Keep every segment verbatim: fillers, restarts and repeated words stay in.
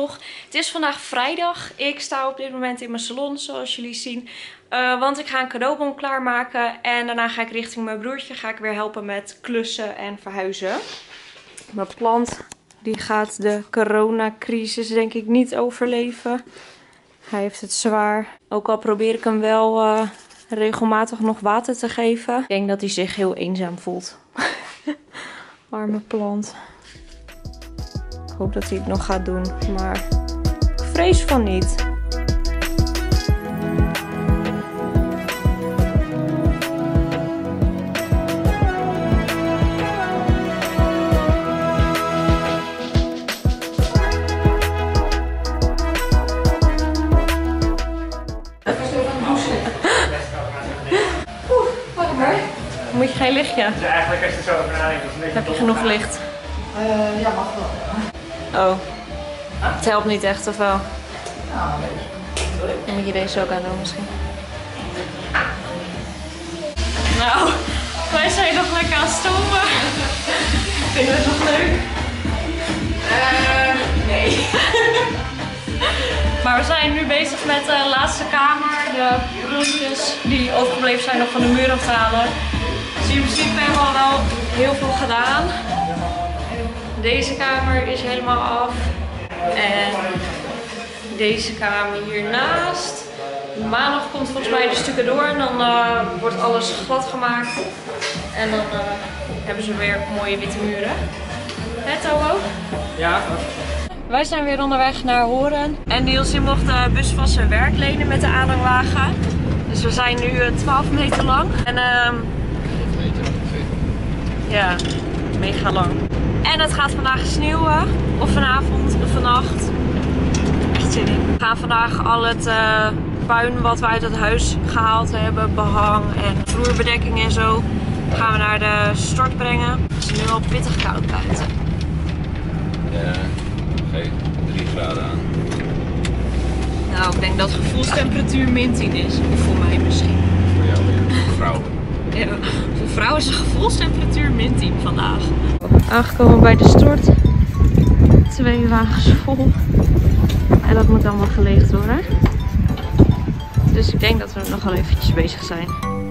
vlog. Het is vandaag vrijdag. Ik sta op dit moment in mijn salon, zoals jullie zien. Uh, want ik ga een cadeaubon klaarmaken. En daarna ga ik richting mijn broertje. Ga ik weer helpen met klussen en verhuizen. Mijn plant die gaat de coronacrisis denk ik niet overleven. Hij heeft het zwaar. Ook al probeer ik hem wel uh, regelmatig nog water te geven. Ik denk dat hij zich heel eenzaam voelt. Arme plant. Ik hoop dat hij het nog gaat doen, maar ik vrees van niet. Moet je geen lichtje? Dus eigenlijk als je er zo over nadenkt, is het een beetje. Heb je genoeg licht? Uh, ja, mag wel. Ja. Oh. Het helpt niet echt, of wel? Nou, sorry. Dan moet je deze ook aan doen misschien. Nou, wij zijn nog lekker aan het stomen. Vind je het nog leuk? Uh, nee. Maar we zijn nu bezig met de laatste kamer. De prulletjes die overgebleven zijn nog van de muur af te halen. Dus in principe hebben we al wel heel veel gedaan. Deze kamer is helemaal af. En deze kamer hiernaast. Maandag komt volgens mij de stukken door en dan uh, wordt alles glad gemaakt. En dan uh, hebben ze weer mooie witte muren. Hè, Tobo? Ja. Wij zijn weer onderweg naar Horen. En Niels mocht de bus van zijn werk lenen met de aanhangwagen. Dus we zijn nu twaalf meter lang. En uh, ja, mega lang. En het gaat vandaag sneeuwen. Of vanavond of vannacht. Echt zin in. We gaan vandaag al het uh, puin wat we uit het huis gehaald hebben, behang en vloerbedekking en zo, gaan we naar de stort brengen. Het is nu al pittig koud buiten. Ja, geef drie graden aan. Nou, ik denk dat gevoelstemperatuur min tien is. Of voor mij misschien. Voor jou weer, voor vrouwen. Ja, voor vrouwen is de gevoelstemperatuur min tien vandaag. Aangekomen bij de stort. Twee wagens vol. En dat moet allemaal geleegd worden. Dus ik denk dat we nog wel eventjes bezig zijn.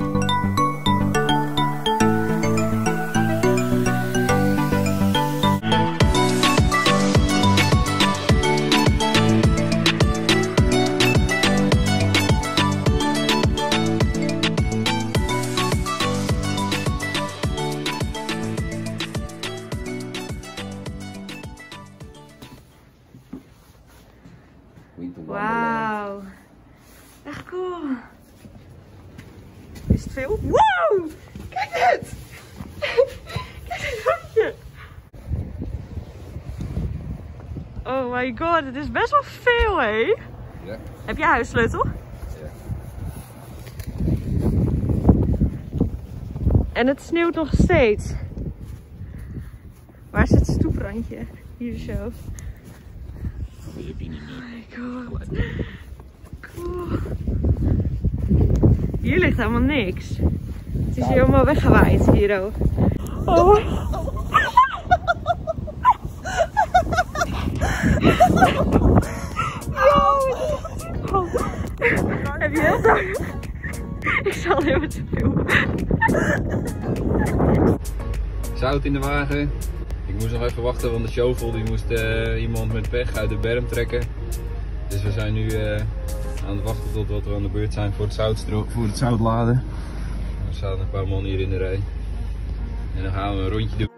Wauw. Echt cool. Is het veel? Wow! Kijk dit! Kijk dit hondje! Oh my god, het is best wel veel, hé? Ja. Heb jij huissleutel? Ja. En het sneeuwt nog steeds. Waar is het stoeprandje? Hier zo. Die heb je niet meer. Oh my god. Cool. Hier ligt helemaal niks. Het is hier helemaal weggewaaid hier ook. Oh. Oh. Heb je heel dank? Ik zal even te veel. Zout in de wagen. Ik moest nog even wachten, want de shovel die moest uh, iemand met pech uit de berm trekken. Dus we zijn nu uh, aan het wachten tot wat we aan de beurt zijn voor het, zoutstro voor het zoutladen. Er staan een paar man hier in de rij. En dan gaan we een rondje doen.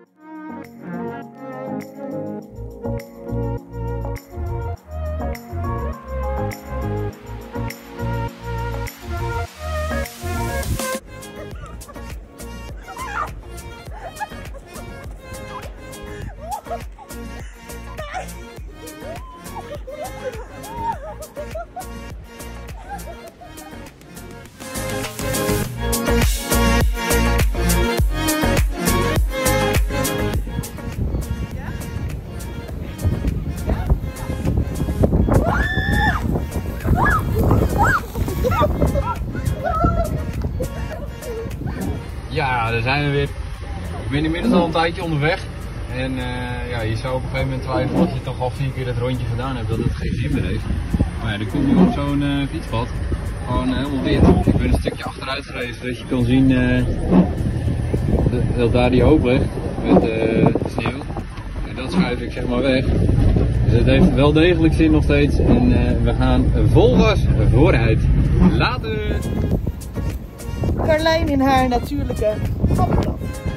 Ja, daar zijn we weer. Ik ben inmiddels al een tijdje onderweg. En uh, ja, je zou op een gegeven moment twijfelen als je toch al vier keer dat rondje gedaan hebt dat het geen zin meer heeft. Maar ja, er komt nu op zo'n uh, fietspad gewoon uh, helemaal wit. Ik ben een stukje achteruit gereden zodat je kan zien uh, dat daar die hoop ligt met uh, sneeuw. En dat schuif ik zeg maar weg. Dus het heeft wel degelijk zin nog steeds en uh, we gaan vol gas vooruit. Later! Carlijn in haar natuurlijke habitat.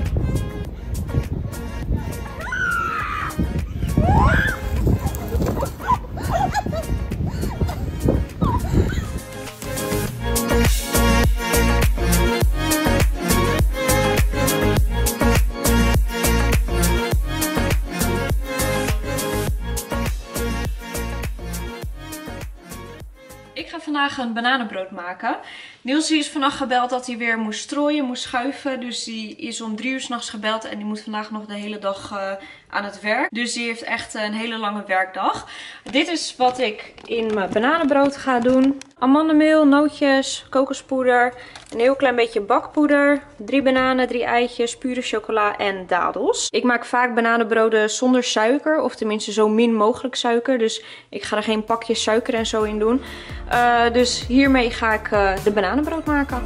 Ik ga vandaag een bananenbrood maken. Niels is vannacht gebeld dat hij weer moest strooien, moest schuiven. Dus die is om drie uur 's nachts gebeld en die moet vandaag nog de hele dag uh, aan het werk. Dus die heeft echt een hele lange werkdag. Dit is wat ik in mijn bananenbrood ga doen. Amandelmeel, nootjes, kokospoeder, een heel klein beetje bakpoeder, drie bananen, drie eitjes, pure chocola en dadels. Ik maak vaak bananenbroden zonder suiker, of tenminste zo min mogelijk suiker. Dus ik ga er geen pakjes suiker en zo in doen. Uh, dus hiermee ga ik uh, de bananenbrood maken.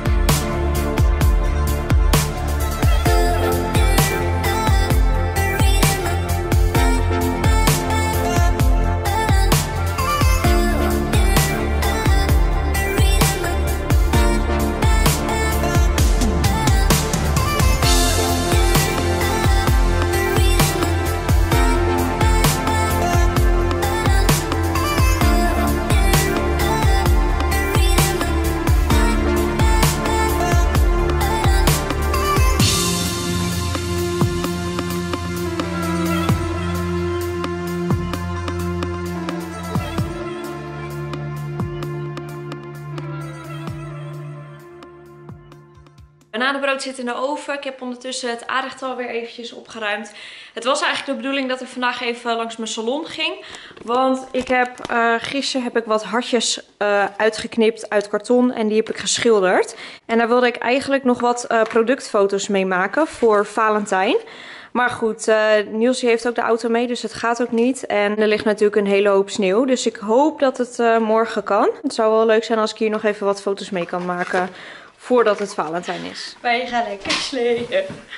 Bananenbrood zit in de oven. Ik heb ondertussen het aardachttal weer eventjes opgeruimd. Het was eigenlijk de bedoeling dat ik vandaag even langs mijn salon ging. Want ik heb, uh, gisteren heb ik wat hartjes uh, uitgeknipt uit karton en die heb ik geschilderd. En daar wilde ik eigenlijk nog wat uh, productfoto's mee maken voor Valentijn. Maar goed, uh, Niels heeft ook de auto mee, dus het gaat ook niet. En er ligt natuurlijk een hele hoop sneeuw. Dus ik hoop dat het uh, morgen kan. Het zou wel leuk zijn als ik hier nog even wat foto's mee kan maken voordat het Valentijn is. Wij gaan lekker sleeën.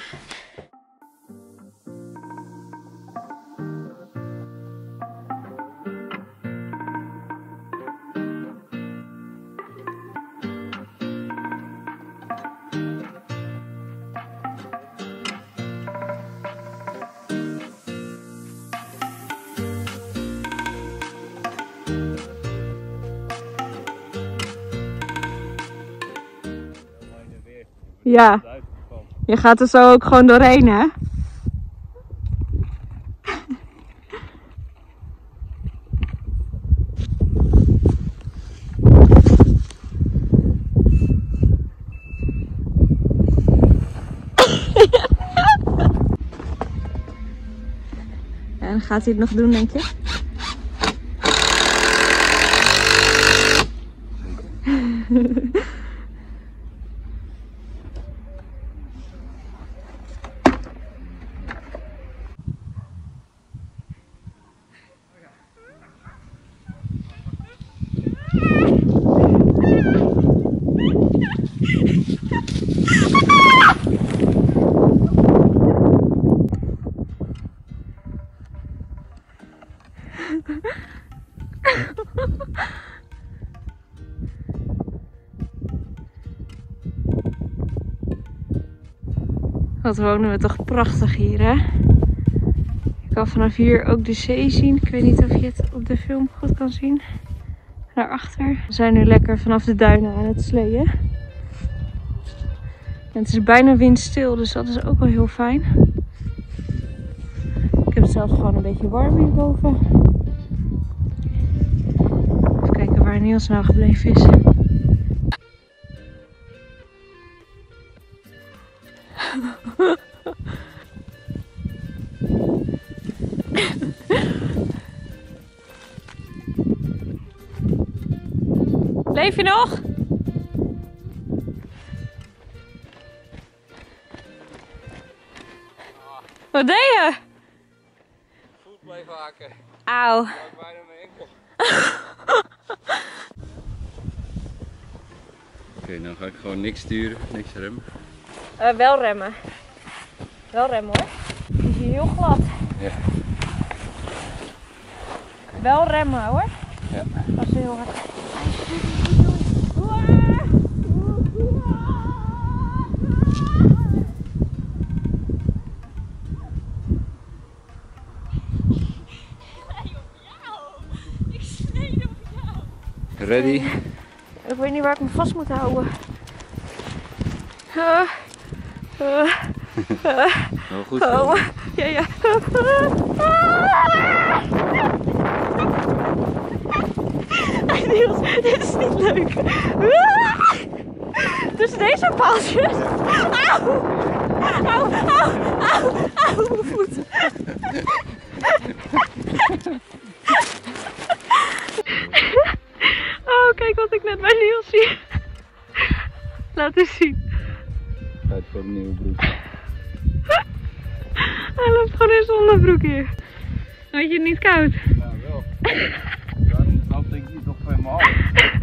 Ja, je gaat er zo ook gewoon doorheen, hè? En gaat hij het nog doen, denk je? Wat wonen we toch prachtig hier, hè? Ik kan vanaf hier ook de zee zien. Ik weet niet of je het op de film goed kan zien. Daarachter. We zijn nu lekker vanaf de duinen aan het sleeën. En het is bijna windstil, dus dat is ook wel heel fijn. Ik heb het zelfs gewoon een beetje warm hierboven. Even kijken waar Niels nou gebleven is. Leef je nog? Wat deed je? Voet blijven haken. Auw. Ik raak bijna mijn enkel. Oké, okay, dan ga ik gewoon niks sturen, niks remmen. Uh, wel remmen. Wel remmen hoor. Die is hier heel glad. Ja. Wel remmen hoor. Ja. Dat is heel hard. Ready? Ik weet niet waar ik me vast moet houden. Uh, uh, uh, Wel goed. oh, ja, ja. Niels, dit is niet leuk. Tussen deze paaltjes. Auw! Auw, auw, auw, auw, mijn voet. Oh, kijk wat ik net bij Niels zie. Laat eens zien. Tijd voor een nieuwe broek. Hij loopt gewoon in zonnebroek hier. Had je het niet koud? Nou wel. Daarom snap ik niet nog van mijn handen.